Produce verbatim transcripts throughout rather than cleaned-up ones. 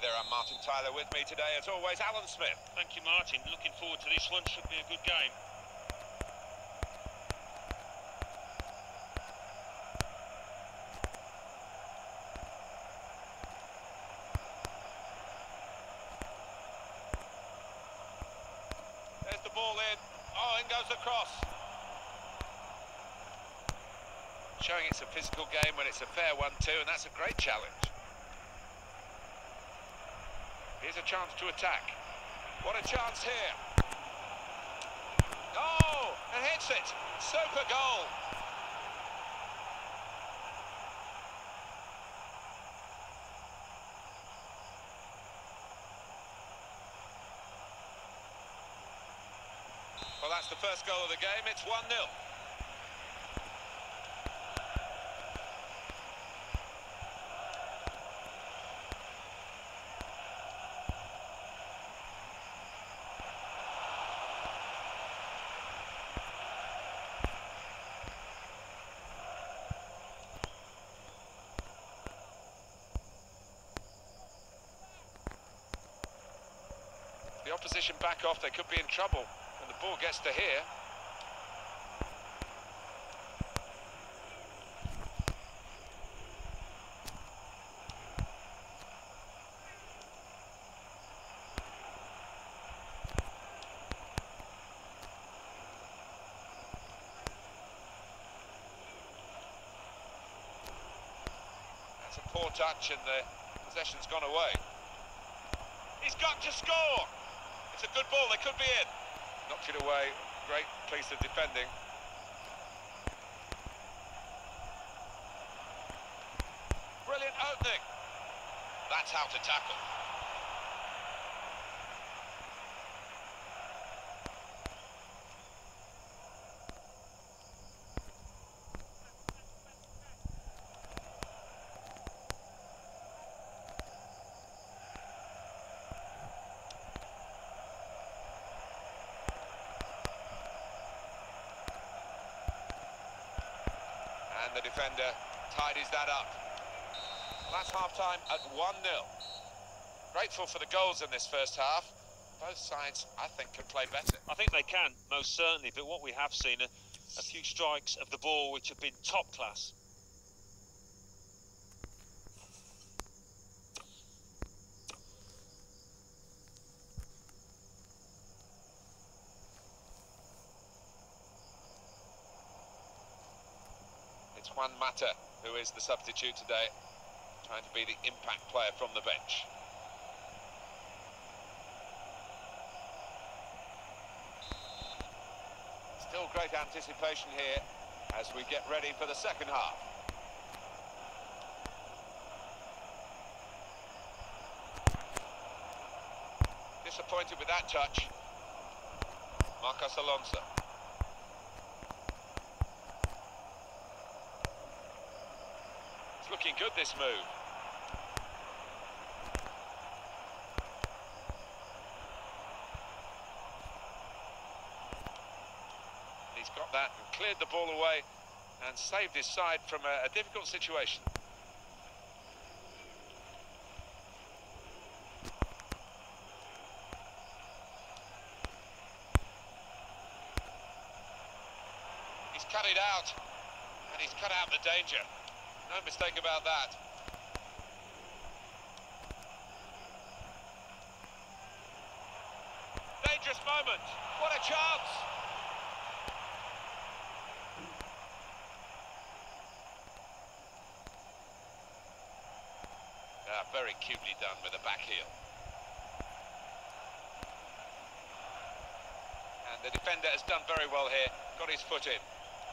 Hi there, I'm Martin Tyler. With me today, as always, Alan Smith. Thank you, Martin. Looking forward to this one. Should be a good game. There's the ball in. Oh, in goes the cross. Showing it's a physical game when it's a fair one too, and that's a great challenge. Here's a chance to attack. What a chance here. Oh, and hits it. Super goal. Well, that's the first goal of the game. It's one nil. The opposition back off, they could be in trouble, and the ball gets to here. That's a poor touch, and the possession's gone away. He's got to score! It's a good ball, they could be in. Knocked it away, great piece of defending. Brilliant opening. That's how to tackle. And the defender tidies that up. That's half-time at one nil. Grateful for the goals in this first half. Both sides, I think, can play better. I think they can, most certainly, but what we have seen are a few strikes of the ball which have been top class. It's Juan Mata who is the substitute today, trying to be the impact player from the bench. Still great anticipation here as we get ready for the second half. Disappointed with that touch. Marcos Alonso. It's looking good, this move. He's got that and cleared the ball away and saved his side from a, a difficult situation. He's cut it out, and he's cut out the danger. No mistake about that. Dangerous moment. What a chance! Ah, very cutely done with a back heel. And the defender has done very well here. Got his foot in.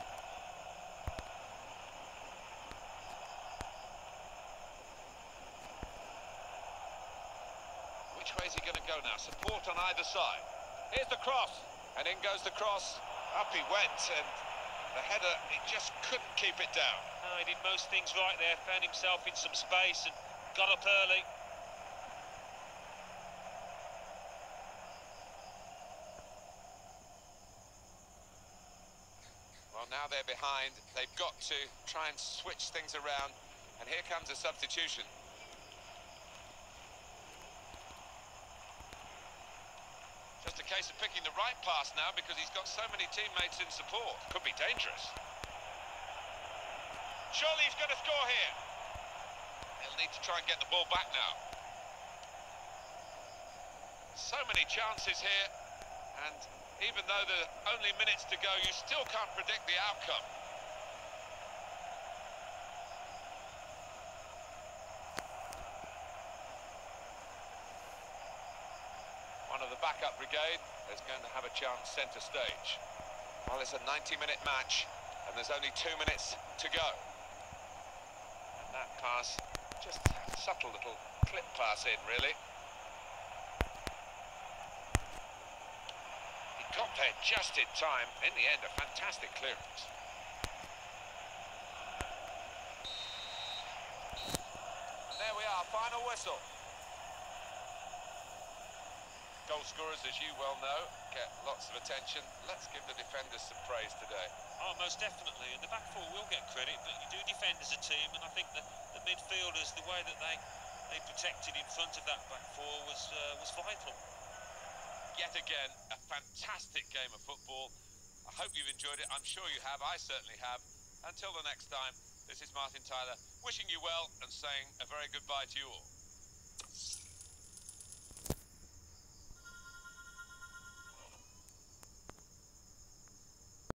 Which way is he going to go now? Support on either side. Here's the cross. And in goes the cross. Up he went, and the header, he just couldn't keep it down. Oh, he did most things right there, found himself in some space and got up early. Well, now they're behind. They've got to try and switch things around. And here comes a substitution. right pass now because he's got so many teammates in support. Could be dangerous. Surely he's going to score here. He'll need to try and get the ball back now. So many chances here, and even though there are only minutes to go, you still can't predict the outcome. One of the backup brigade is going to have a chance centre stage. Well, it's a ninety minute match, and there's only two minutes to go. And that pass, just a subtle little clip pass in, really. He got there just in time. In the end, a fantastic clearance. And there we are, final whistle. Goal scorers, as you well know, get lots of attention. Let's give the defenders some praise today. Oh, most definitely. And the back four will get credit, but you do defend as a team, and I think the, the midfielders, the way that they they protected in front of that back four was uh, was vital. Yet again, a fantastic game of football. I hope you've enjoyed it. I'm sure you have. I certainly have. Until the next time, this is Martin Tyler, wishing you well and saying a very goodbye to you all.